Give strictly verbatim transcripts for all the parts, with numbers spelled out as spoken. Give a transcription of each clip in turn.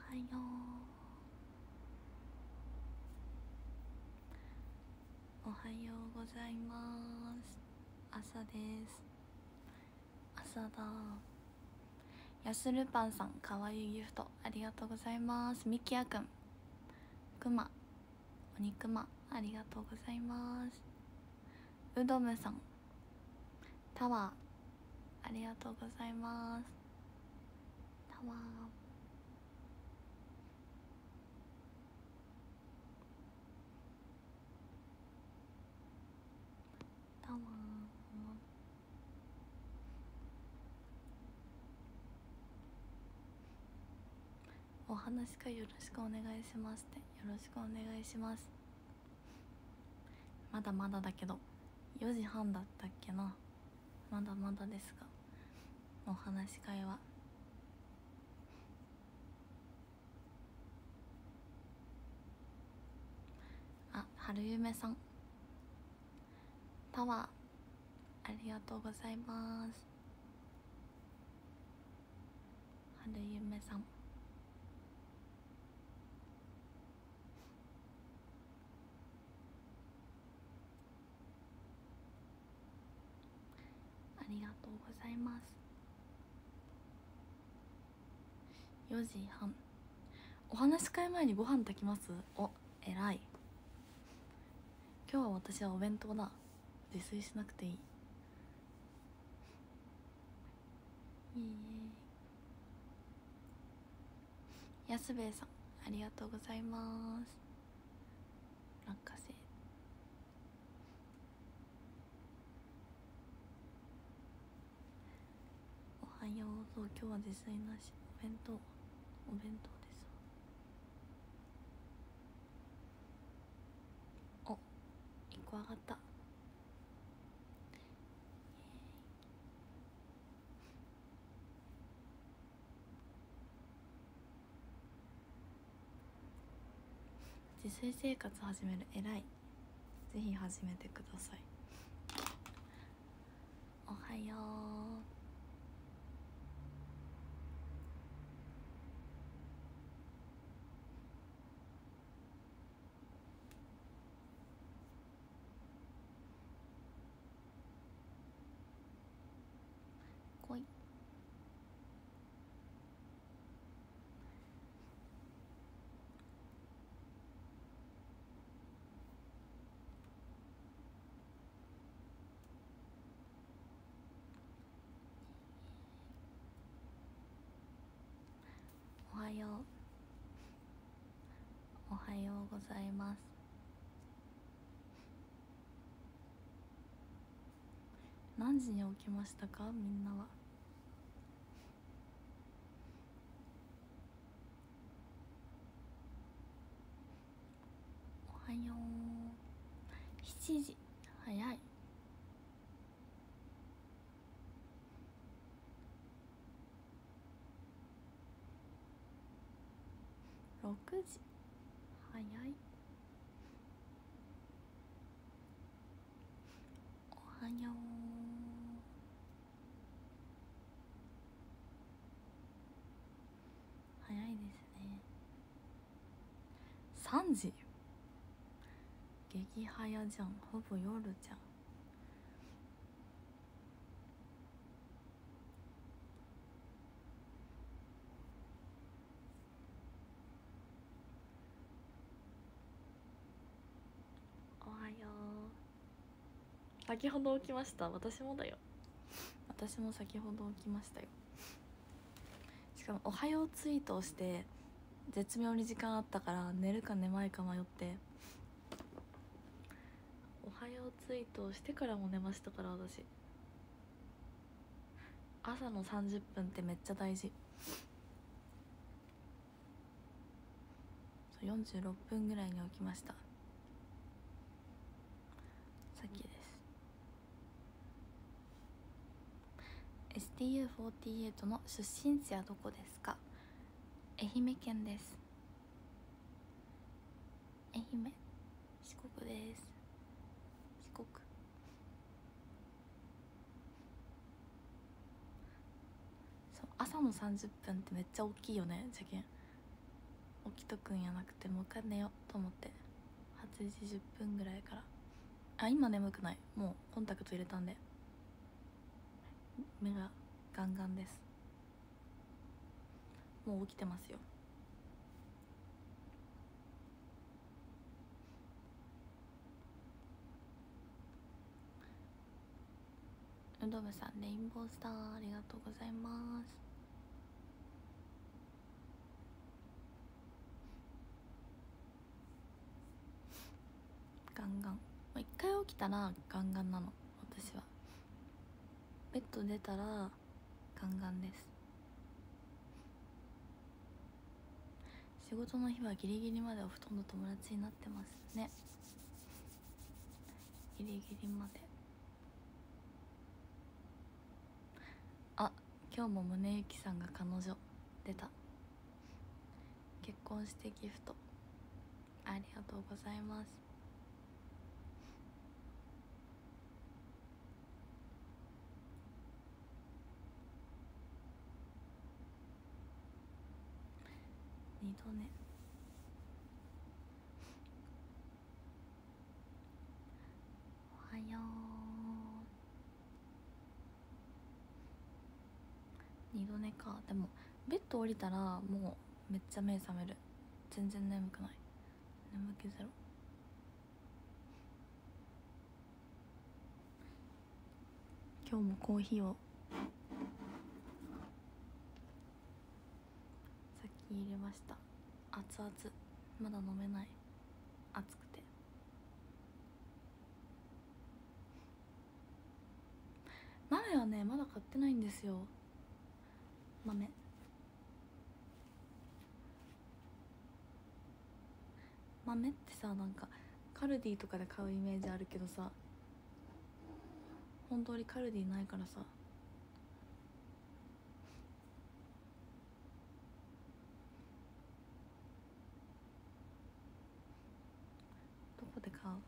はよう、おはようございます。朝です。朝だ。やするパンさん、かわいいギフトありがとうございます。みきやくん、くま、おにくま、ありがとうございます。うどむさん、タワー、ありがとうございます。タワー、タワー、お話会よろしくお願いしますって。よろしくお願いします。まだまだだけどよじはんだったっけな。まだまだですが、お話し会は。あ、春夢さん、タワー、ありがとうございます。春夢さん、ありがとうございます。よじはん、お話し会前にご飯炊きます。お、えらい。今日は私はお弁当だ。自炊しなくていい。いいえ。やすべえさん、ありがとうございます。落花生、おはよう。そう、今日は自炊なし。お弁当、お弁当です。お、いっこ上がった。自炊生活始める、えらい。ぜひ始めてください。おはよう。来い。おはよう。おはようございます。何時に起きましたか、みんなは。おはよう。しちじ、早い。ろくじ、早い。おはよう。早いですね。さんじ、激早じゃん。ほぼ夜じゃん。おはよう。先ほど起きました。私もだよ。私も先ほど起きましたよ。しかもおはようツイートをして絶妙に時間あったから寝るか寝まいか迷っておはようツイートをしてからも寝ましたから。私朝のさんじゅっぷんってめっちゃ大事。よんじゅうろっぷんぐらいに起きました。さっきです。 エスティーユーフォーティーエイト の出身地はどこですか。愛媛県です。愛媛、四国です。四国。そう、朝のさんじゅっぷんってめっちゃ大きいよね。じゃけん起きとくんやなくてもう一回寝ようと思って、はちじじゅっぷんぐらいから、あ今眠くない、もうコンタクト入れたんで目がガンガンです。もう起きてますよ。うどぶさんレインボースターありがとうございます。ガンガン、一回起きたらガンガンなの私は。ベッド出たらガンガンです。仕事の日はギリギリまでお布団の友達になってますね。ギリギリまで。あ、今日も宗行さんが彼女出た。結婚してギフトありがとうございます。二度寝。おはよう。二度寝か。でもベッド降りたらもうめっちゃ目覚める。全然眠くない。眠気ゼロ。今日もコーヒーをさっき入れました。熱々、まだ飲めない。熱くて。豆はねまだ買ってないんですよ。豆豆ってさ、なんかカルディとかで買うイメージあるけどさ、本当にカルディないからさ。どこで買う？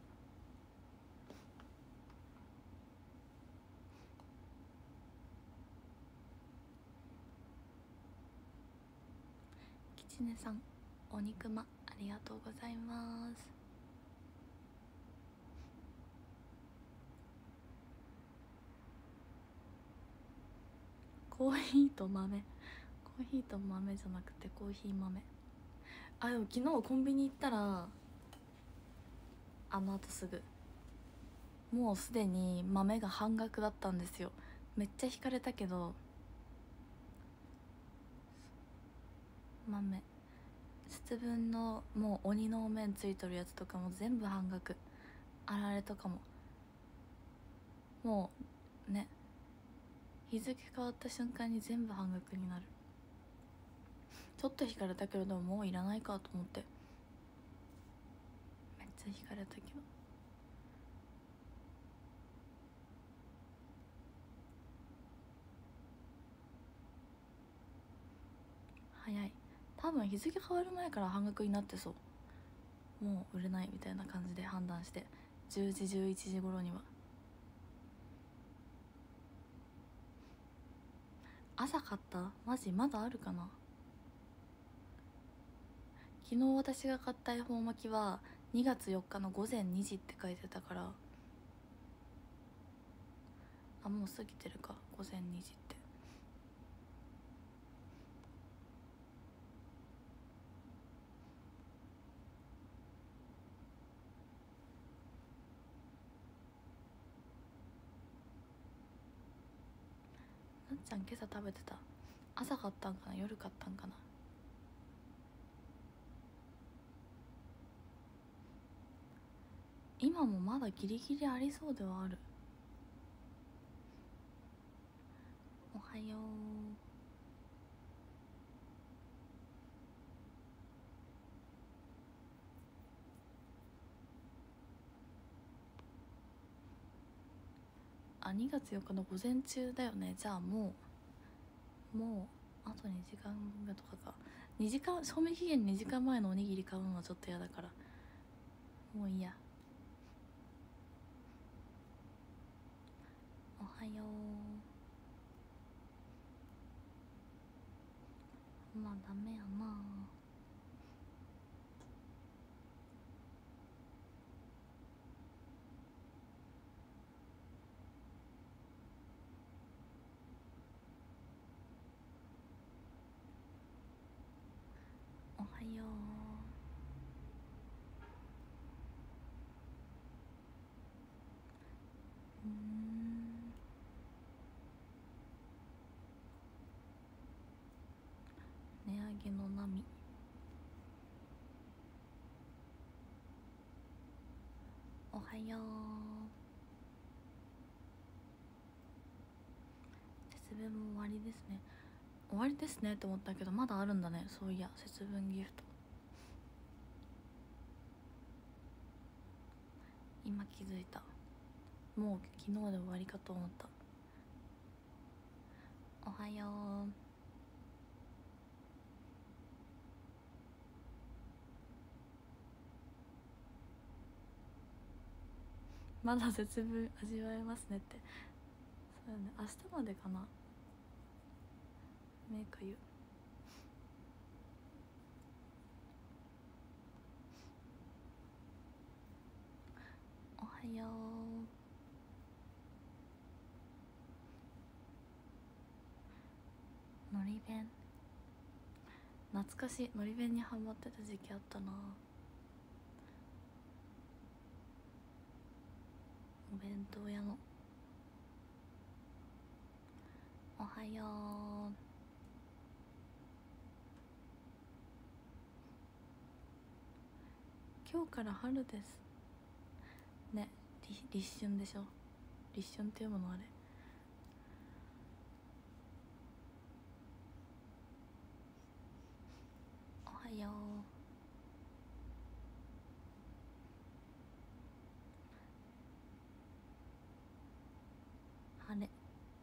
きちねさんお肉まありがとうございます。コーヒーと豆、コーヒーと豆じゃなくてコーヒー豆。あ、でも昨日コンビニ行ったらあのあとすぐもうすでに豆が半額だったんですよ。めっちゃ引かれたけど、豆節分のもう鬼のお面ついとるやつとかも全部半額。あられとかももうね、日付変わった瞬間に全部半額になる。ちょっと引かれたけど、でももういらないかと思ってめっちゃ引かれたけど。早い。多分日付変わる前から半額になってそう。もう売れないみたいな感じで判断してじゅうじじゅういちじ頃には。朝買った？マジまだあるかな。昨日私が買った恵方巻きはにがつよっかの午前にじって書いてたから、あもう過ぎてるか午前にじって。なっちゃん今朝食べてた？朝買ったんかな夜買ったんかな。今もまだギリギリありそうではある。おはよう。あにがつよっかの午前中だよね。じゃあもうもうあとにじかんめとかか。にじかん賞味期限にじかんまえのおにぎり買うのはちょっと嫌だからもういいや。おはよう。まあダメやな。 はよう。うーん、値上げの波。おはよう。節分も終わりですね。終わりですねって思ったけど、まだあるんだね。そういや、節分ギフト今気づいた。もう昨日で終わりかと思った。おはよう。まだ節分味わえますねって。そうよね、明日までかな。メイク言う。おはよう。のり弁懐かしい。のり弁にハマってた時期あったな。お弁当屋の。おはよう。今日から春ですね。立春でしょ。立春って読むのあれ。おはよう。晴れ。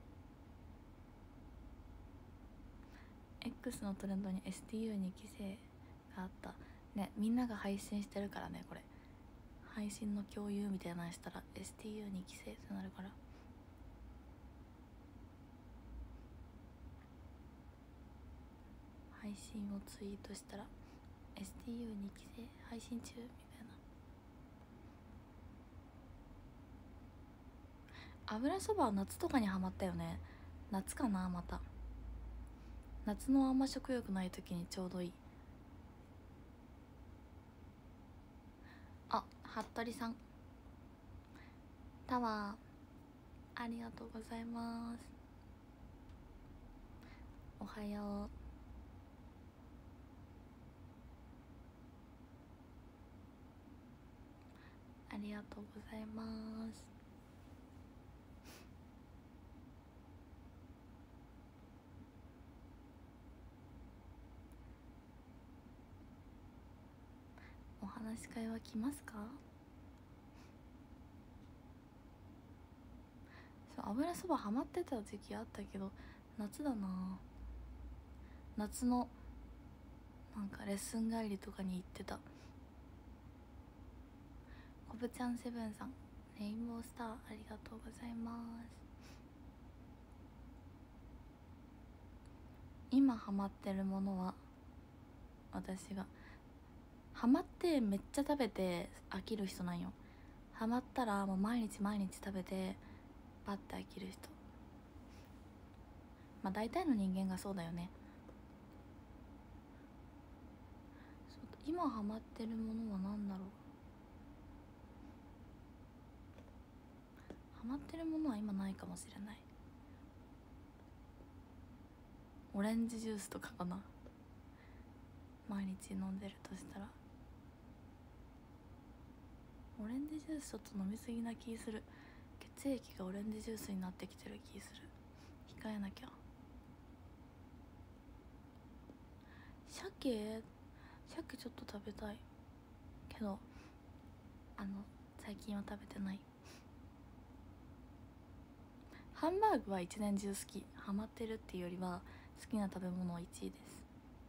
X のトレンドに エスティーユーに 期生があったね。みんなが配信してるからね。これ配信の共有みたいなのしたら エスティーユーに 期生ってなるから。配信をツイートしたら エスティーユーに 期生配信中みたいな。油そばは夏とかにハマったよね。夏かな。また夏のあんま食欲ない時にちょうどいい。あ、服部さんタワーありがとうございます。おはよう。ありがとうございます。お話し会は来ますか。そう、油そばハマってた時期あったけど、夏だな。夏のなんかレッスン帰りとかに行ってた。こぶちゃんセブンさんレインボースターありがとうございます。今ハマってるものは、私がハマってめっちゃ食べて飽きる人なんよ。ハマったらもう毎日毎日食べてバッて飽きる人。まあ大体の人間がそうだよね。今ハマってるものは何だろう。ハマってるものは今ないかもしれない。オレンジジュースとかかな。毎日飲んでるとしたらオレンジジュースちょっと飲みすぎな気する。血液がオレンジジュースになってきてる気する。控えなきゃ。鮭鮭ちょっと食べたいけど、あの最近は食べてない。ハンバーグは一年中好き。ハマってるっていうよりは好きな食べ物はいちいです。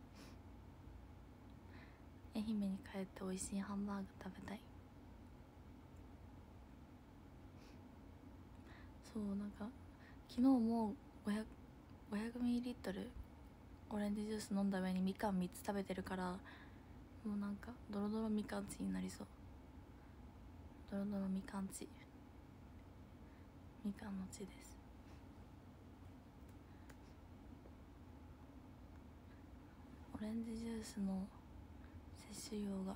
愛媛に帰って美味しいハンバーグ食べたい。そう、なんか昨日も ごひゃく, ごひゃくミリリットルオレンジジュース飲んだ上にみかんみっつ食べてるから、もうなんかドロドロみかんちになりそう。ドロドロみかんち、みかんのちです。オレンジジュースの摂取量が。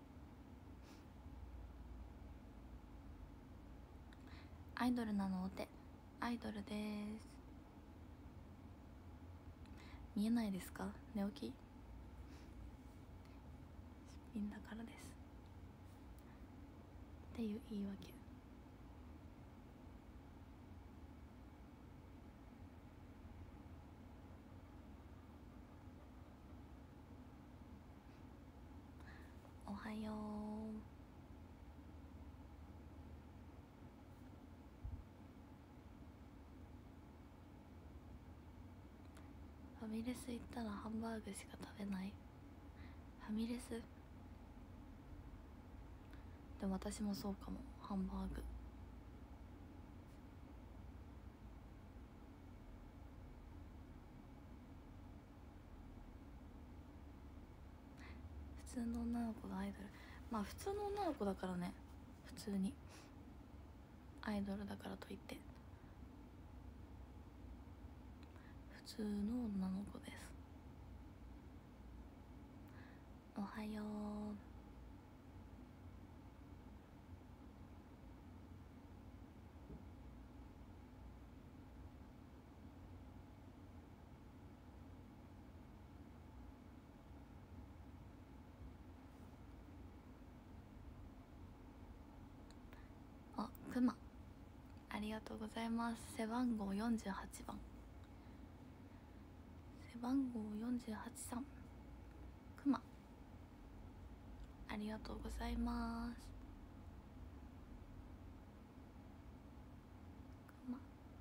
アイドルなのお手。アイドルです。見えないですか？寝起き。すっぴんだからです。っていう言い訳。おはよう。ファミレス行ったらハンバーグしか食べない。ファミレスでも私もそうかも。ハンバーグ普通の女の子がアイドル。まあ普通の女の子だからね。普通にアイドルだからといって普通の女の子です。おはよう。あ、くまありがとうございます。背番号よんじゅうはちばん。背番号よんじゅうはちさん。くまありがとうございます。くま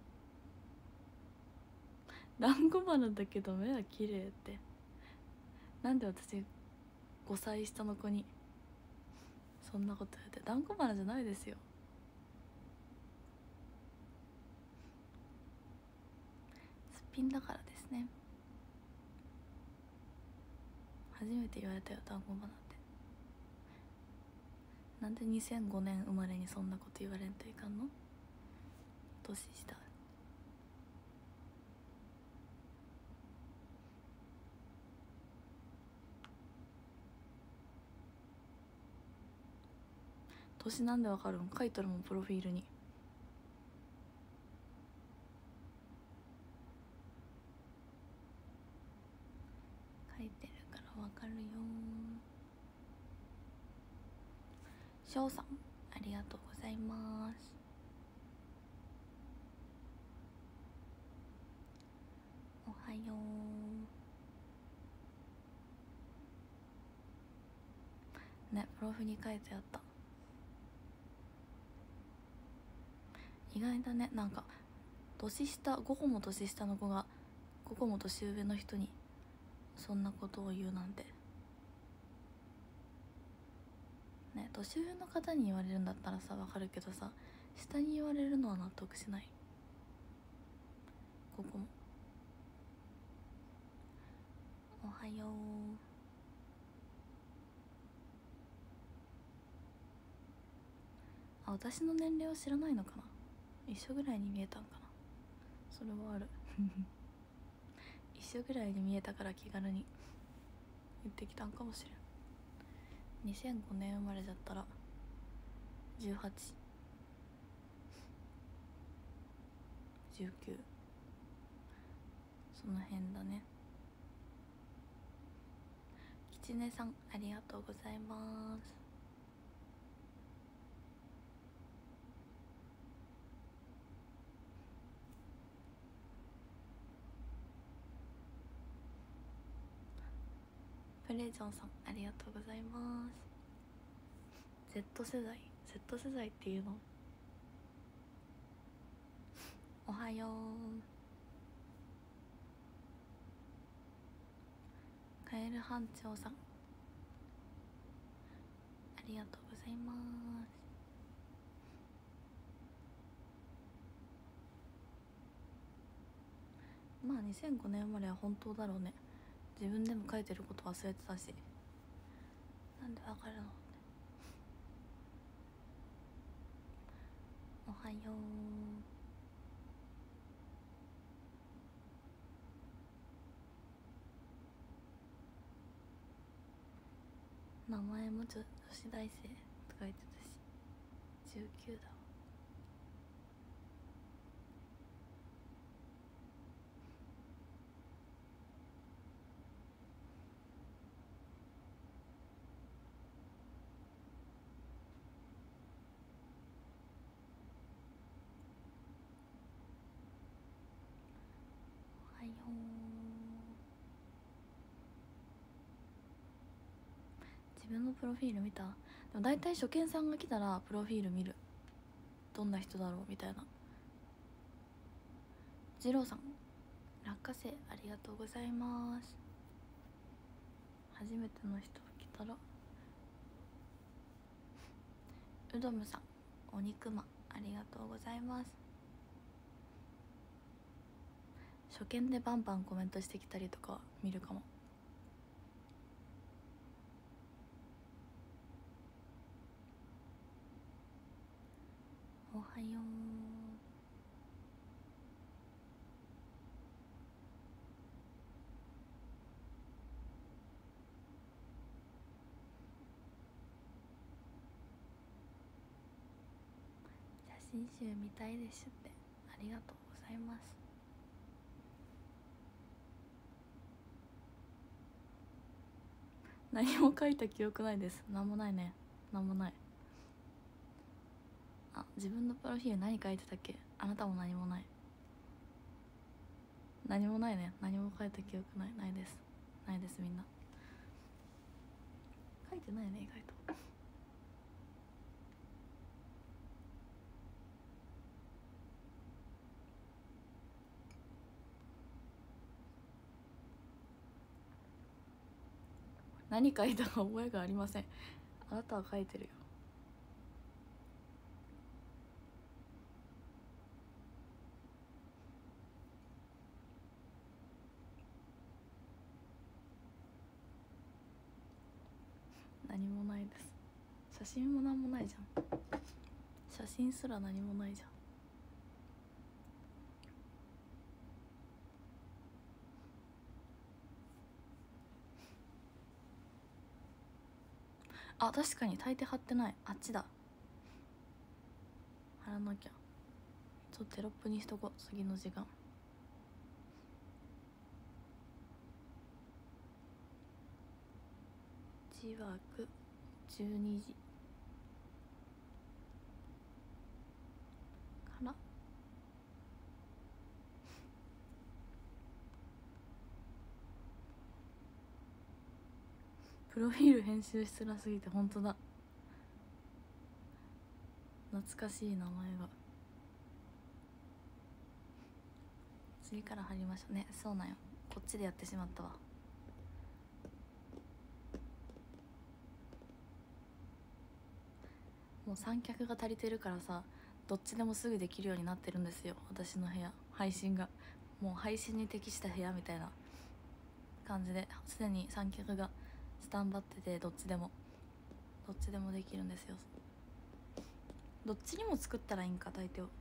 団子花だけど目は綺麗って。なんで私ごさい下の子にそんなこと言って。団子花じゃないですよ。すっぴんだからですね。初めて言われたよ、団子花って。なんでにせんごねん生まれにそんなこと言われんといかんの？年下。年なんでわかるん？書いとるもん、プロフィールに。書いてるからわかるよ。しょうさんありがとうございます。おはようね。プロフに書いてあった。意外だね。なんか年下、ごこも年下の子がごこも年上の人にそんなことを言うなんてね。年上の方に言われるんだったらさわかるけどさ、下に言われるのは納得しない。ここもおはよう。あ、私の年齢を知らないのかな。一緒ぐらいに見えたんかな。それはある一緒ぐらいに見えたから気軽に言ってきたんかもしれん。にせんごねん生まれだったらじゅうはち、じゅうきゅう、その辺だね。きちねさんありがとうございます。プレジョンさんありがとうございます。 Z 世代 Z 世代っていうの？おはよう。カエル班長さんありがとうございます。まあにせんごねん生まれは本当だろうね。自分でも書いてること忘れてたし、なんでわかるの。おはよう。 名前も女女子大生とか言ってたしじゅうきゅうだわ。おはよう。自分のプロフィール見た？でも大体初見さんが来たらプロフィール見る。どんな人だろうみたいな。二郎さん落花生ありがとうございます。初めての人が来たらうどむさんお肉まんありがとうございます。初見でバンバンコメントしてきたりとか見るかも。おはよう。写真集見たいですってありがとうございます。何も書いた記憶ないです。なんもないね。なんもない。あ、自分のプロフィール何書いてたっけ？あなたも何もない。何もないね。何も書いた記憶ない。ないです。ないです。みんな書いてないね、意外と。何書いたか覚えがありません。あなたは書いてるよ。何もないです。写真も何もないじゃん。写真すら何もないじゃん。あ、確かに大抵貼ってない。あっちだ。貼らなきゃ。ちょっとテロップにしとこう。次の時間。じわくじゅうにじからプロフィール編集しづらすぎて本当だ。懐かしい名前が。次から貼りましょうね。そうなんよ、こっちでやってしまったわ。もう三脚が足りてるからさ、どっちでもすぐできるようになってるんですよ、私の部屋。配信がもう配信に適した部屋みたいな感じですでに三脚がスタンバってて、どっちでもどっちでもできるんですよ。どっちにも作ったらいいんか、大抵。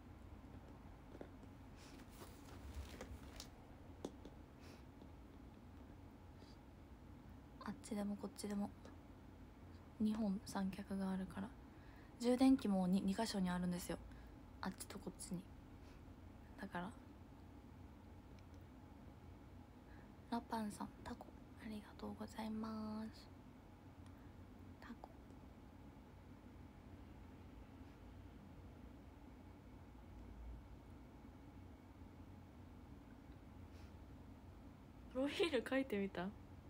あっちでもこっちでもにほん三脚があるから。充電器も 2, 2箇所にあるんですよ、あっちとこっちに。だからラパンさんタコありがとうございます。タコプロフィール書いてみた？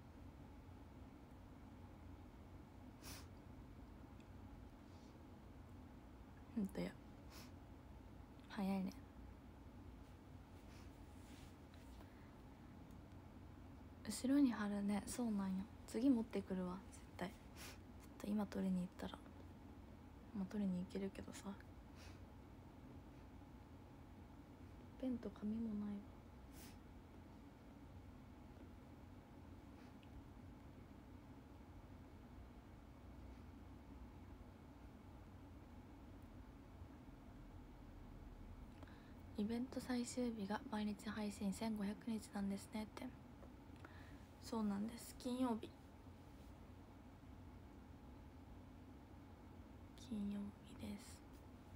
ほんとや、早いね。後ろに貼るね。そうなんよ、次持ってくるわ絶対。ちょっと今取りに行ったら、まあ取りに行けるけどさ、ペンと紙もないわ。イベント最終日が毎日配信せんごひゃくにちなんですねって。そうなんです、金曜日。 金曜日です。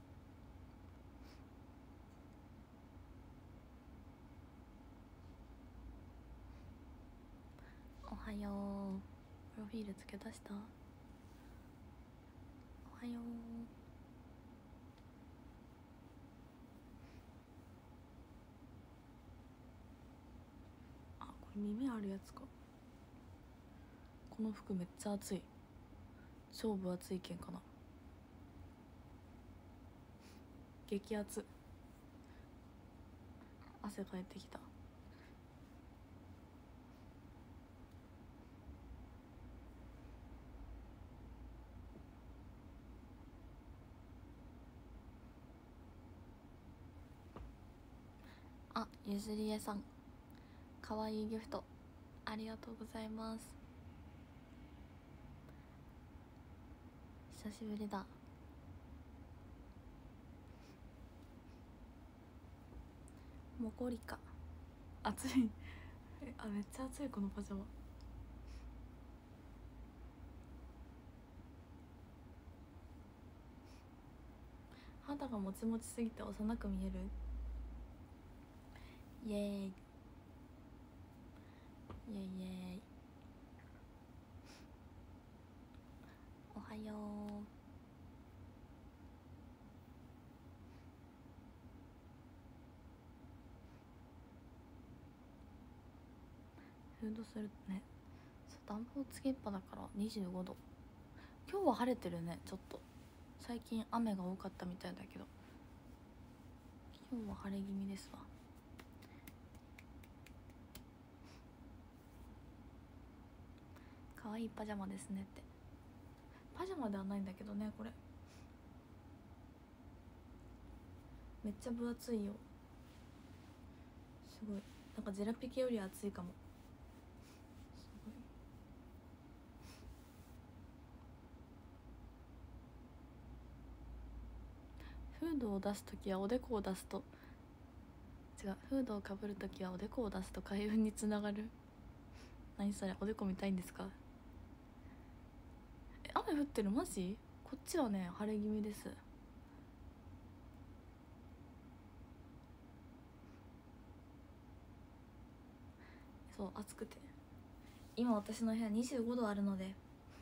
おはよう。プロフィール付け出した。おはよう。あ、これ耳あるやつか。この服めっちゃ暑い。超分厚いけんかな。激熱。汗かいてきた。あ、ゆずりえさん、かわいいギフトありがとうございます。久しぶりだ。もこりか。暑いあ、めっちゃ暑いこのパジャマ。肌がもちもちすぎて幼く見える。イエーイイエイイエイ。おはよう。フードするね。暖房つけっぱだからにじゅうごど。今日は晴れてるね。ちょっと最近雨が多かったみたいだけど、今日は晴れ気味ですわ。かわいいパジャマですねって。パジャマではないんだけどね、これめっちゃ分厚いよ。すごい、なんかジェラピケより厚いかも。すごい。フードを出すときはおでこを出すと違う、フードをかぶるときはおでこを出すと開運につながる。何それ、おでこ見たいんですか。え、雨降ってる？マジ？こっちはね晴れ気味です。そう暑くて、今私の部屋にじゅうごどあるので、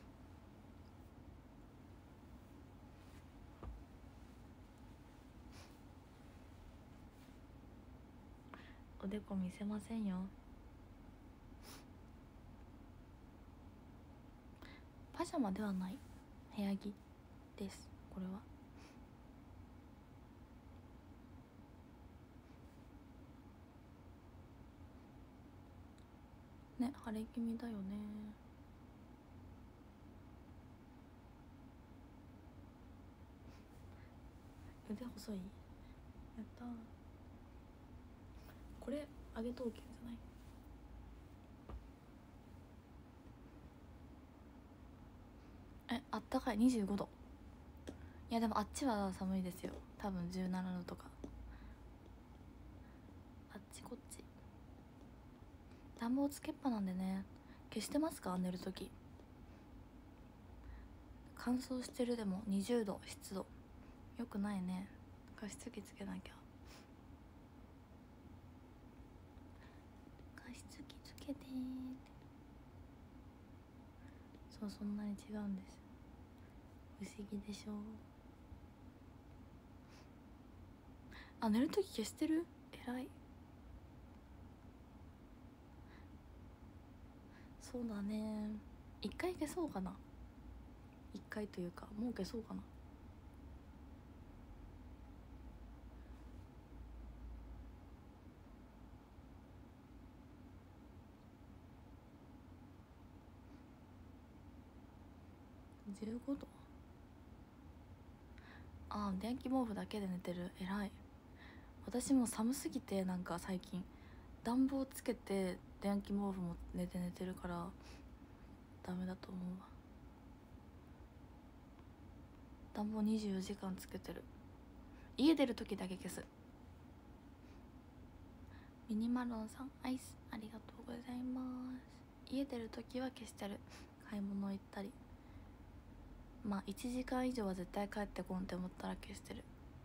おでこ見せませんよ。パジャマではない、部屋着です、これは。ね、晴れ気味だよね。腕細い。やったー。これあげとうけんじゃない。え、あったかい。にじゅうごど。いやでもあっちは寒いですよ、多分じゅうななどとか。あっちこっち暖房つけっぱなんでね。消してますか、寝るとき。乾燥してる。でもにじゅうど、湿度よくないね。加湿器つけなきゃ。加湿器つけてー。そう、そんなに違うんです。不思議でしょ。あ、寝るとき消してる。えらい。そうだね、一回消そうかな。一回というかもう消そうかな。じゅうごど。ああ、電気毛布だけで寝てる。えらい。私も寒すぎて、なんか最近暖房つけて電気毛布も寝て寝てるからダメだと思うわ。暖房にじゅうよじかんつけてる。家出る時だけ消す。ミニマロンさん、アイスありがとうございます。家出る時は消してる。買い物行ったりまあいちじかん以上は絶対帰ってこんって思ったら消してる。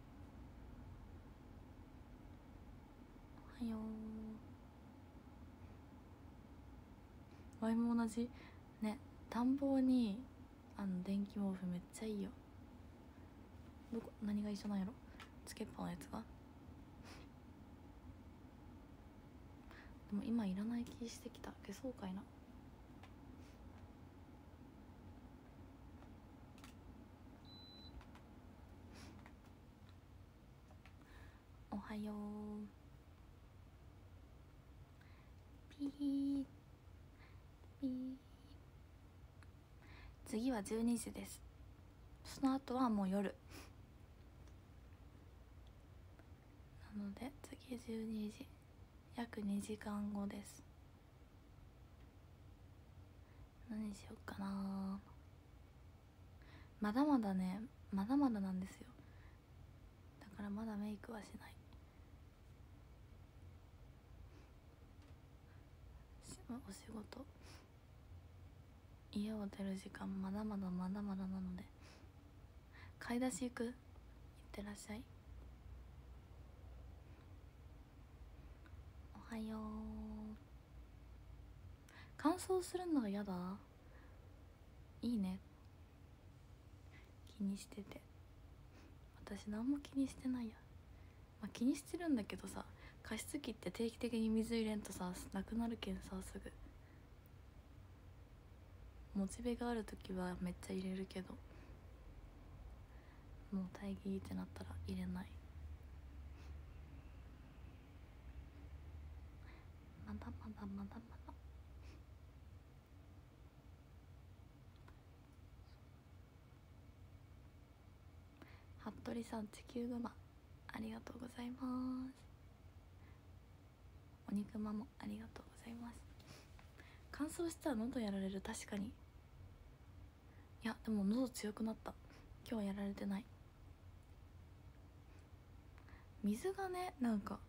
おはよう。ワイも同じね。暖房にあの電気毛布めっちゃいいよ。どこ何が一緒なんやろ。つけっぱのやつが。でも今いらない気してきた。消そうかいな。おはよう。ピーピー。次はじゅうにじです。その後はもう夜なので、次じゅうにじ、約にじかんごです。何しようかな。まだまだね、まだまだなんですよ。だからまだメイクはしない。お仕事、家を出る時間まだまだまだまだなので。買い出し行く？行ってらっしゃい。おはよう。乾燥するのが嫌だ？いいね、気にしてて。私何も気にしてないや、まあ、気にしてるんだけどさ、加湿器って定期的に水入れんとさなくなるけんさ、すぐモチベがある時はめっちゃ入れるけど、もう大義ってなったら入れない。まだまだまだまだ。服部さん、地球グマありがとうございます。お肉まもありがとうございます。乾燥したら喉やられる。確かに。いやでも喉強くなった。今日はやられてない。水がね、なんか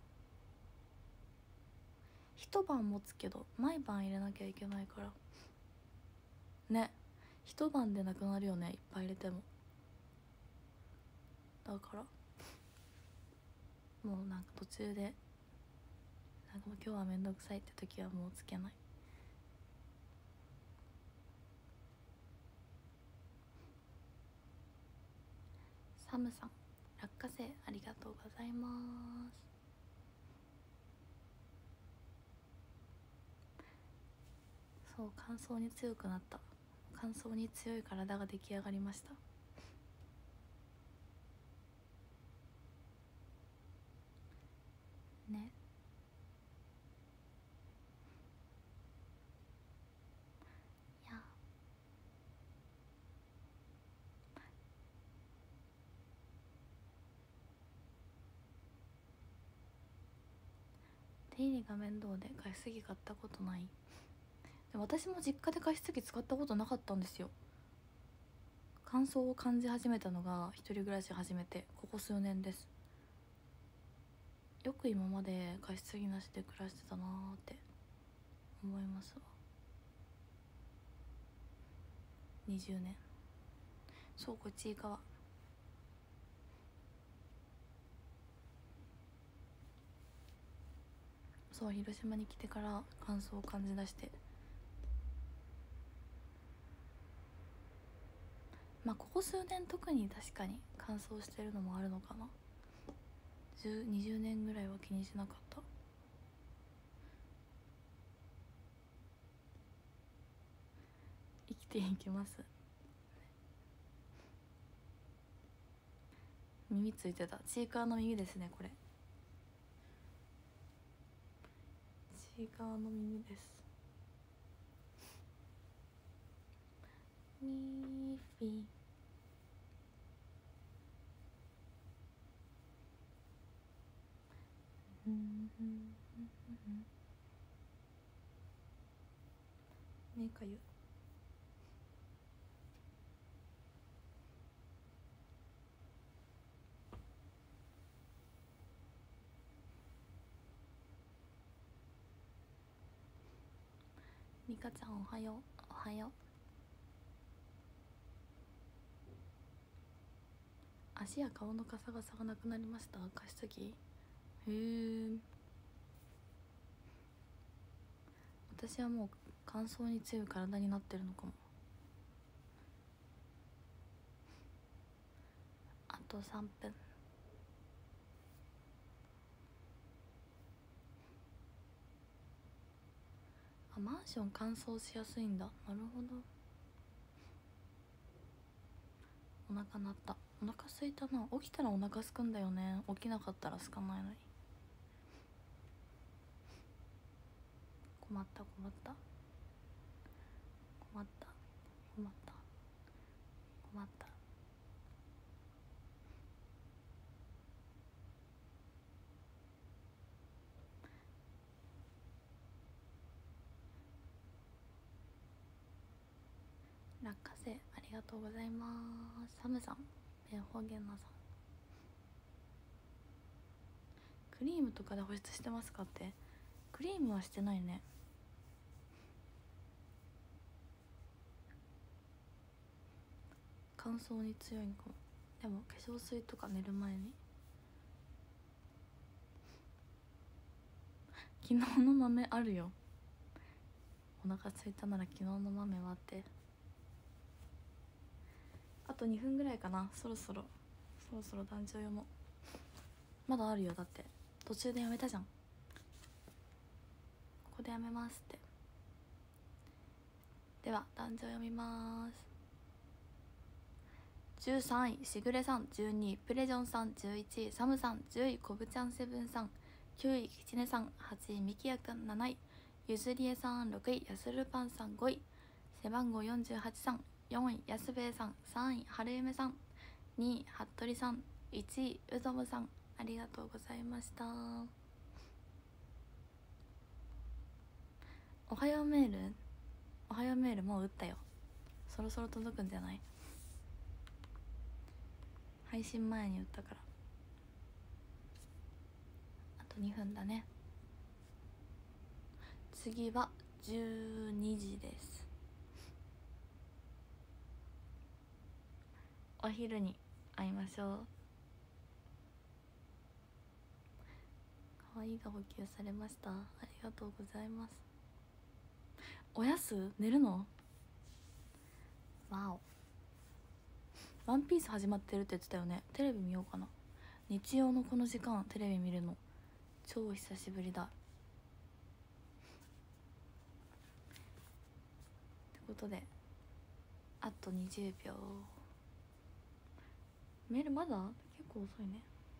一晩持つけど毎晩入れなきゃいけないからね。一晩でなくなるよね、いっぱい入れても。だからもうなんか途中でなんかもう今日はめんどくさいって時はもうつけない。サムさん、落花生ありがとうございます。そう、乾燥に強くなった。乾燥に強い体が出来上がりました。ね。いや手入れが面倒で加湿器買ったことない。で私も実家で加湿器使ったことなかったんですよ。乾燥を感じ始めたのが一人暮らし始めてここ数年です。よく今まで加湿器なしで暮らしてたなーって思いますわ。にじゅうねん。そう、こっちいかわ。そう、広島に来てから乾燥を感じ出して、まあここ数年特に確かに乾燥してるのもあるのかな。にじゅうねんぐらいは気にしなかった。生きていきます。耳ついてた。チーカーの耳ですね、これ。チーカーの耳です。ミーフィー。うんうんうんうん目かゆ。ミカちゃんおはよう。おはよう。 足や顔のカサカサがなくなりました？加湿器。へえ。私はもう乾燥に強い体になってるのかも。あとさんぷん。あ、マンション乾燥しやすいんだ。なるほど。お腹鳴った。お腹空いたな。起きたらお腹すくんだよね。起きなかったらすかないのに。困った困った困った困った困った。落花生ありがとうございます。サムさん、ベンホーゲンナさん。クリームとかで保湿してますかって。クリームはしてないね。乾燥に強いんかも。でも化粧水とか寝る前に。昨日の豆あるよ。お腹空いたなら昨日の豆割って。あとにふんぐらいかな。そろそろそろそろ壇上読もう。まだあるよ。だって途中でやめたじゃん。ここでやめますって。では壇上読みます。じゅうさんいしぐれさん、じゅうにいプレジョンさん、じゅういちいサムさん、じゅういこぶちゃんセブンさん、きゅういきちねさん、はちいみきやくん、なないゆずりえさん、ろくいやするパンさん、ごい背番号よんじゅうはちさん、よんいやすべえさん、さんいはるゆめさん、にいはっとりさん、いちいうぞむさん、ありがとうございました。おはようメールおはようメールもう打ったよ。そろそろ届くんじゃない？配信前に打ったから。あとにふんだね。次はじゅうにじです。お昼に会いましょう。可愛いが補給されました。ありがとうございます。おやす寝るの？わお。ワンピース始まってるって言ってたよね。テレビ見ようかな。日曜のこの時間テレビ見るの超久しぶりだ。ってことであとにじゅうびょう。メールまだ結構遅いね。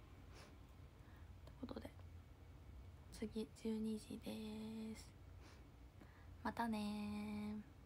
ってことで次じゅうにじです。またね。